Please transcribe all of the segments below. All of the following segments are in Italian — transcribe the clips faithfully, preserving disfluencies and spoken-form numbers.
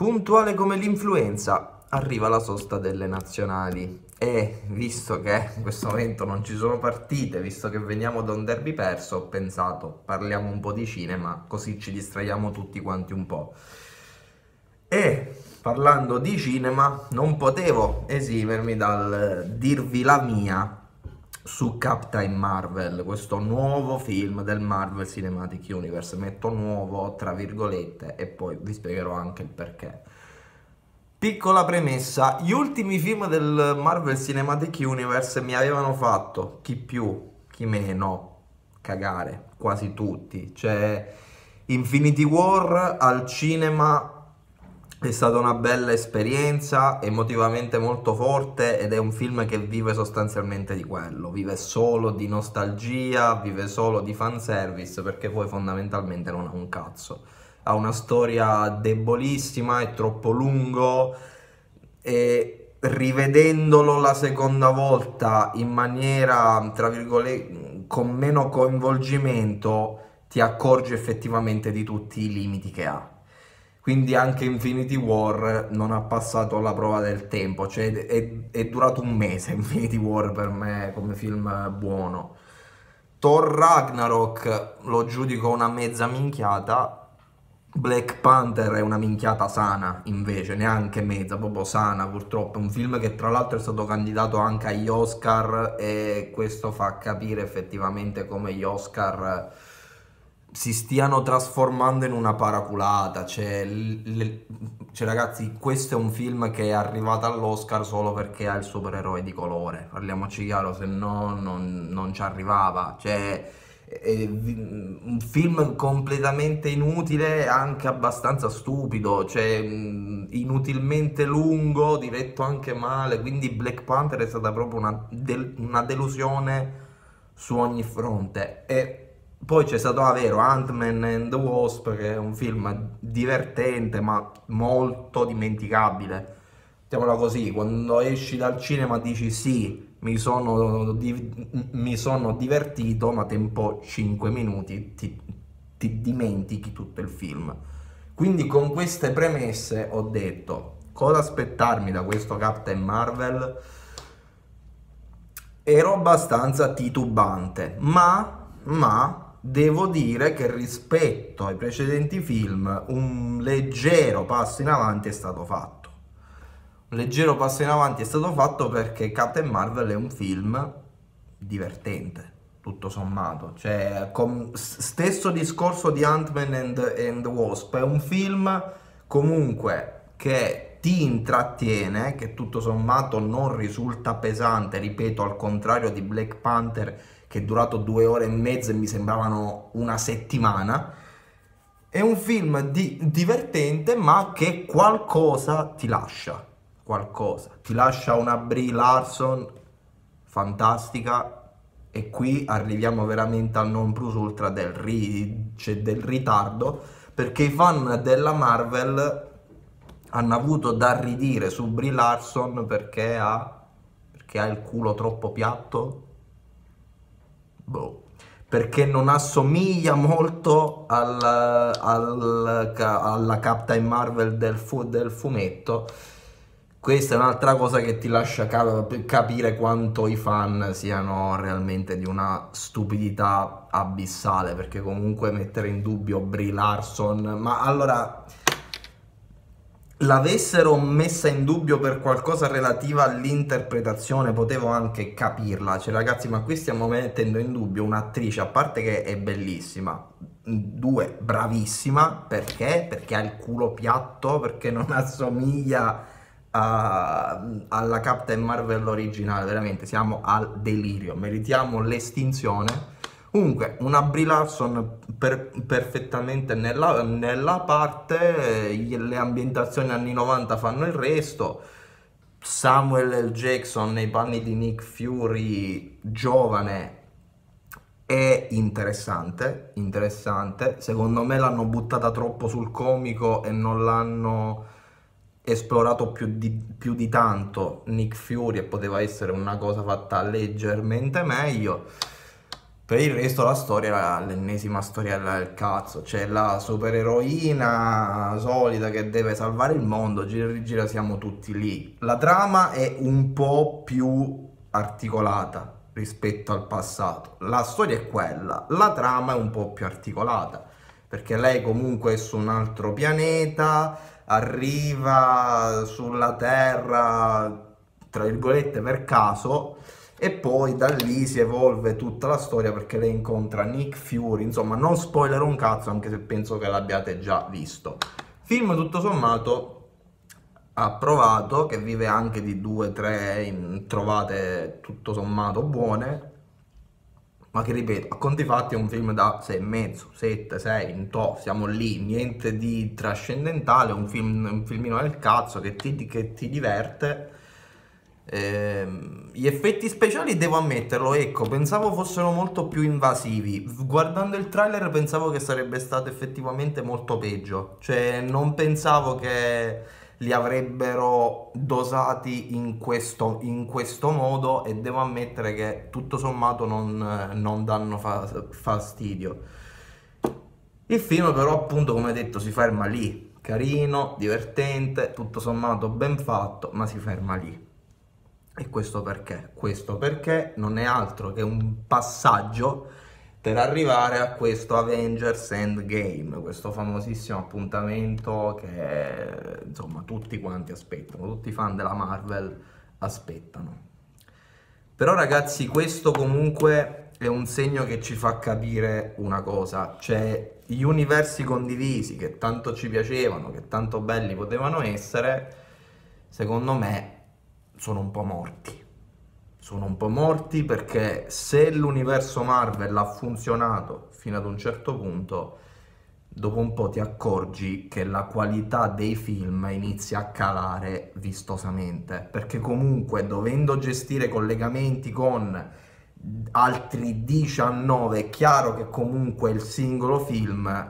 Puntuale come l'influenza, arriva la sosta delle nazionali e visto che in questo momento non ci sono partite, visto che veniamo da un derby perso, ho pensato parliamo un po' di cinema così ci distraiamo tutti quanti un po'. E parlando di cinema non potevo esimermi dal dirvi la mia su Captain Marvel, questo nuovo film del Marvel Cinematic Universe. Metto nuovo tra virgolette e poi vi spiegherò anche il perché. Piccola premessa: gli ultimi film del Marvel Cinematic Universe mi avevano fatto, chi più, chi meno, cagare, quasi tutti. Cioè, Infinity War al cinema è stata una bella esperienza, emotivamente molto forte, ed è un film che vive sostanzialmente di quello, vive solo di nostalgia, vive solo di fanservice, perché poi fondamentalmente non ha un cazzo. Ha una storia debolissima, è troppo lungo e rivedendolo la seconda volta in maniera, tra virgolette, con meno coinvolgimento, ti accorgi effettivamente di tutti i limiti che ha. Quindi anche Infinity War non ha passato la prova del tempo, cioè è, è durato un mese Infinity War per me come film buono. Thor Ragnarok lo giudico una mezza minchiata, Black Panther è una minchiata sana invece, neanche mezza, proprio sana purtroppo, è un film che tra l'altro è stato candidato anche agli Oscar e questo fa capire effettivamente come gli Oscar si stiano trasformando in una paraculata. Cioè, le, cioè ragazzi, questo è un film che è arrivato all'Oscar solo perché ha il supereroe di colore, parliamoci chiaro, se no non, non ci arrivava. Cioè, è un film completamente inutile, anche abbastanza stupido, cioè inutilmente lungo, diretto anche male, quindi Black Panther è stata proprio una, del, una delusione su ogni fronte. E poi c'è stato, ah, vero, Ant-Man and the Wasp, che è un film divertente ma molto dimenticabile. Mettiamola così, quando esci dal cinema dici sì, mi sono, di- mi sono divertito, ma tempo cinque minuti ti, ti dimentichi tutto il film. Quindi con queste premesse ho detto cosa aspettarmi da questo Captain Marvel. Ero abbastanza titubante, ma, ma devo dire che rispetto ai precedenti film un leggero passo in avanti è stato fatto. Un leggero passo in avanti è stato fatto perché Captain Marvel è un film divertente, tutto sommato. Cioè, con stesso discorso di Ant-Man and, and the Wasp, è un film comunque che ti intrattiene, che tutto sommato non risulta pesante, ripeto, al contrario di Black Panther che è durato due ore e mezza e mi sembravano una settimana. È un film di, divertente, ma che qualcosa ti lascia, qualcosa. Ti lascia una Brie Larson fantastica, e qui arriviamo veramente al non plus ultra del, ri, cioè del ritardo, perché i fan della Marvel hanno avuto da ridire su Brie Larson perché ha, perché ha il culo troppo piatto. Boh. Perché non assomiglia molto al, al, alla Captain Marvel del, fu, del fumetto. Questa è un'altra cosa che ti lascia capire quanto i fan siano realmente di una stupidità abissale, perché comunque mettere in dubbio Brie Larson, ma allora l'avessero messa in dubbio per qualcosa relativa all'interpretazione potevo anche capirla, cioè ragazzi, ma qui stiamo mettendo in dubbio un'attrice, a parte che è bellissima, due, bravissima, perché? Perché ha il culo piatto, perché non assomiglia a, alla Captain Marvel originale, veramente siamo al delirio, meritiamo l'estinzione. Comunque, una Brie Larson per, perfettamente nella, nella parte, eh, le ambientazioni anni novanta fanno il resto. Samuel L. Jackson nei panni di Nick Fury, giovane, è interessante, interessante. Secondo me l'hanno buttata troppo sul comico e non l'hanno esplorato più di, più di tanto Nick Fury, e poteva essere una cosa fatta leggermente meglio. Per il resto la storia è l'ennesima storiella del cazzo, c'è la supereroina solita che deve salvare il mondo, gira e rigira siamo tutti lì. La trama è un po' più articolata rispetto al passato, la storia è quella, la trama è un po' più articolata, perché lei comunque è su un altro pianeta, arriva sulla Terra, tra virgolette, per caso. E poi da lì si evolve tutta la storia perché lei incontra Nick Fury, insomma non spoilerò un cazzo anche se penso che l'abbiate già visto. Film tutto sommato approvato, che vive anche di due tre trovate tutto sommato buone, ma che ripeto, a conti fatti è un film da sei e mezzo, sette, sei, in to, siamo lì, niente di trascendentale, un, film, un filmino del cazzo che ti, che ti diverte. Eh, gli effetti speciali devo ammetterlo, ecco, pensavo fossero molto più invasivi. Guardando il trailer pensavo che sarebbe stato effettivamente molto peggio, cioè non pensavo che li avrebbero dosati in questo, in questo modo, e devo ammettere che tutto sommato non, non danno fa- fastidio. Il film però appunto, come detto, si ferma lì, carino, divertente, tutto sommato ben fatto, ma si ferma lì. E questo perché? Questo perché non è altro che un passaggio per arrivare a questo Avengers Endgame, questo famosissimo appuntamento che insomma tutti quanti aspettano, tutti i fan della Marvel aspettano. Però ragazzi, questo comunque è un segno che ci fa capire una cosa, cioè gli universi condivisi che tanto ci piacevano, che tanto belli potevano essere, secondo me sono un po' morti. Sono un po' morti perché se l'universo Marvel ha funzionato fino ad un certo punto, dopo un po' ti accorgi che la qualità dei film inizia a calare vistosamente, perché comunque dovendo gestire collegamenti con altri diciannove, è chiaro che comunque il singolo film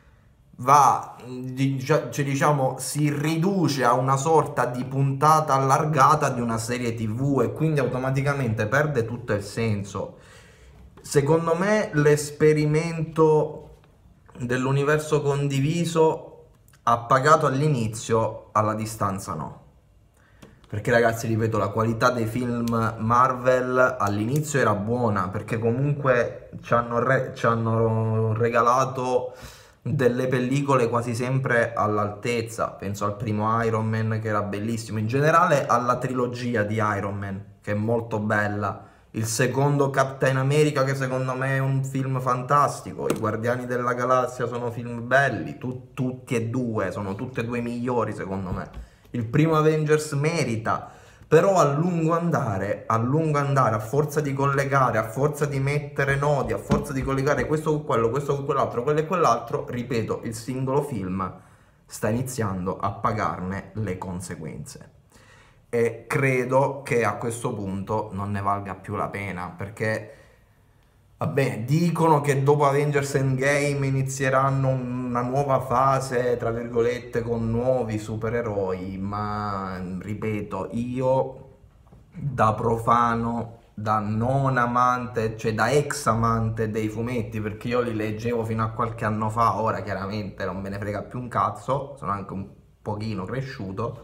va, cioè, diciamo, si riduce a una sorta di puntata allargata di una serie tv, e quindi automaticamente perde tutto il senso. Secondo me l'esperimento dell'universo condiviso ha pagato all'inizio, alla distanza no. Perché ragazzi, ripeto, la qualità dei film Marvel all'inizio era buona, perché comunque ci hanno, re- ci hanno regalato delle pellicole quasi sempre all'altezza. Penso al primo Iron Man che era bellissimo, in generale alla trilogia di Iron Man che è molto bella, il secondo Captain America che secondo me è un film fantastico, i Guardiani della Galassia sono film belli, tu, tutti e due, sono tutti e due migliori secondo me, il primo Avengers merita. Però a lungo andare, a lungo andare, a forza di collegare, a forza di mettere nodi, a forza di collegare questo con quello, questo con quell'altro, quello e quell'altro, ripeto, il singolo film sta iniziando a pagarne le conseguenze. E credo che a questo punto non ne valga più la pena, perché, vabbè, dicono che dopo Avengers Endgame inizieranno una nuova fase, tra virgolette, con nuovi supereroi, ma ripeto, io da profano, da non amante, cioè da ex amante dei fumetti, perché io li leggevo fino a qualche anno fa, ora chiaramente non me ne frega più un cazzo, sono anche un pochino cresciuto,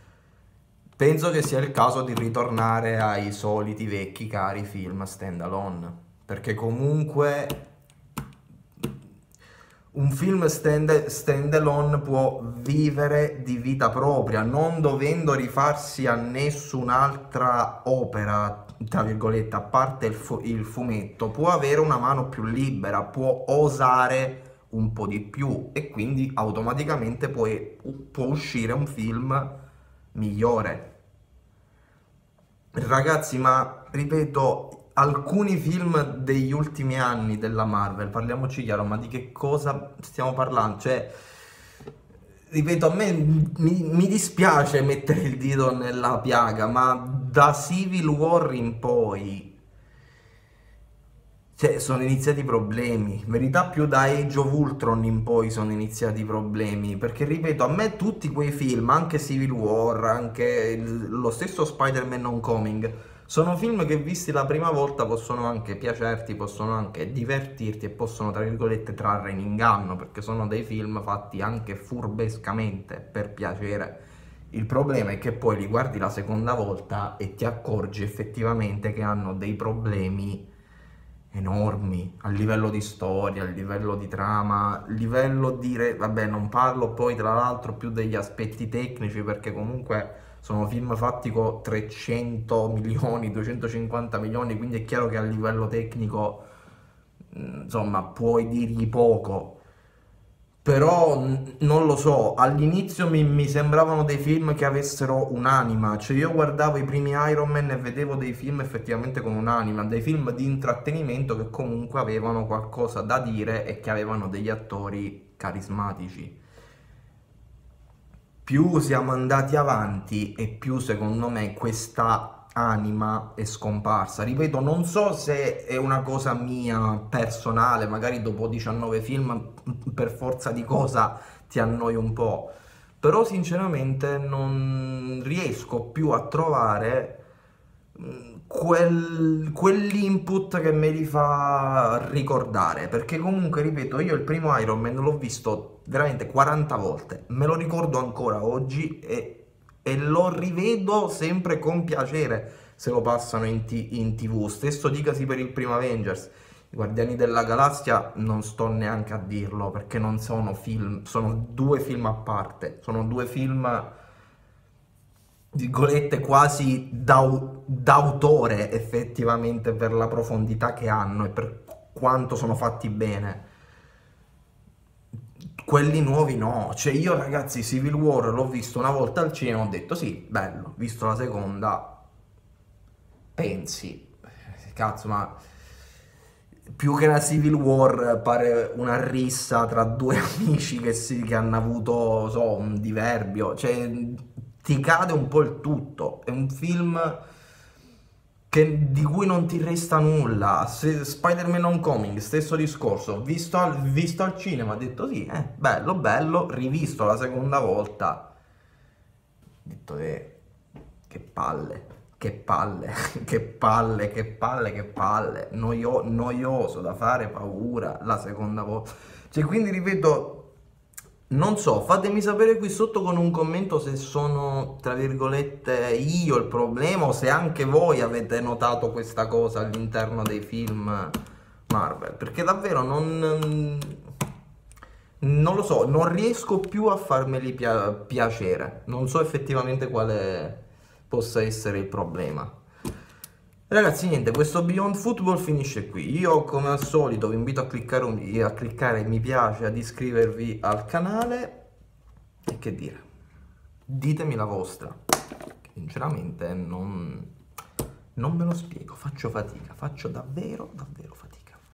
penso che sia il caso di ritornare ai soliti vecchi cari film standalone. Perché comunque un film stand, stand alone può vivere di vita propria, non dovendo rifarsi a nessun'altra opera, tra virgolette, a parte il, fu il fumetto, può avere una mano più libera, può osare un po' di più, e quindi automaticamente può, può uscire un film migliore. Ragazzi, ma ripeto, alcuni film degli ultimi anni della Marvel, parliamoci chiaro, ma di che cosa stiamo parlando? Cioè, ripeto, a me mi, mi dispiace mettere il dito nella piaga, ma da Civil War in poi, cioè, sono iniziati i problemi. In verità più da Age of Ultron in poi sono iniziati i problemi, perché ripeto, a me tutti quei film, anche Civil War, anche il- lo stesso Spider-Man Homecoming, Sono film che visti la prima volta possono anche piacerti, possono anche divertirti e possono, tra virgolette, trarre in inganno, perché sono dei film fatti anche furbescamente per piacere. Il problema è che poi li guardi la seconda volta e ti accorgi effettivamente che hanno dei problemi enormi a livello di storia, a livello di trama, a livello di... Re... vabbè, non parlo poi tra l'altro più degli aspetti tecnici, perché comunque sono film fatti con trecento milioni, duecentocinquanta milioni, quindi è chiaro che a livello tecnico, insomma, puoi dirgli poco. Però non lo so, all'inizio mi, mi sembravano dei film che avessero un'anima, cioè io guardavo i primi Iron Man e vedevo dei film effettivamente con un'anima, dei film di intrattenimento che comunque avevano qualcosa da dire e che avevano degli attori carismatici. Più siamo andati avanti e più secondo me questa anima è scomparsa. Ripeto, non so se è una cosa mia personale, magari dopo diciannove film per forza di cosa ti annoi un po', però sinceramente non riesco più a trovare quel, quell'input che me li fa ricordare, perché comunque, ripeto, io il primo Iron Man l'ho visto veramente quaranta volte, me lo ricordo ancora oggi e, e lo rivedo sempre con piacere se lo passano in, t- in tv. Stesso dicasi per il primo Avengers. I Guardiani della Galassia non sto neanche a dirlo, perché non sono film, sono due film a parte, sono due film, virgolette, quasi d'au- d'autore effettivamente, per la profondità che hanno e per quanto sono fatti bene. Quelli nuovi no, cioè io ragazzi Civil War l'ho visto una volta al cinema, ho detto sì, bello, visto la seconda, pensi, cazzo, ma più che una Civil War pare una rissa tra due amici che, si, che hanno avuto, so, un diverbio, cioè ti cade un po' il tutto, è un film che, di cui non ti resta nulla. Se, Spider-Man Homecoming, stesso discorso, visto al, visto al cinema, ho detto sì, eh, bello, bello, rivisto la seconda volta, ho detto eh, che palle, che palle, che palle, che palle, che palle, Noio, noioso da fare paura la seconda volta. Cioè, quindi ripeto, non so, fatemi sapere qui sotto con un commento se sono, tra virgolette, io il problema o se anche voi avete notato questa cosa all'interno dei film Marvel, perché davvero non, non lo so, non riesco più a farmeli pia- piacere, non so effettivamente quale possa essere il problema. Ragazzi, niente, questo Beyond Football finisce qui. Io, come al solito, vi invito a cliccare, un- a cliccare mi piace, ad iscrivervi al canale e che dire, ditemi la vostra. Sinceramente non, non me lo spiego, faccio fatica, faccio davvero, davvero fatica.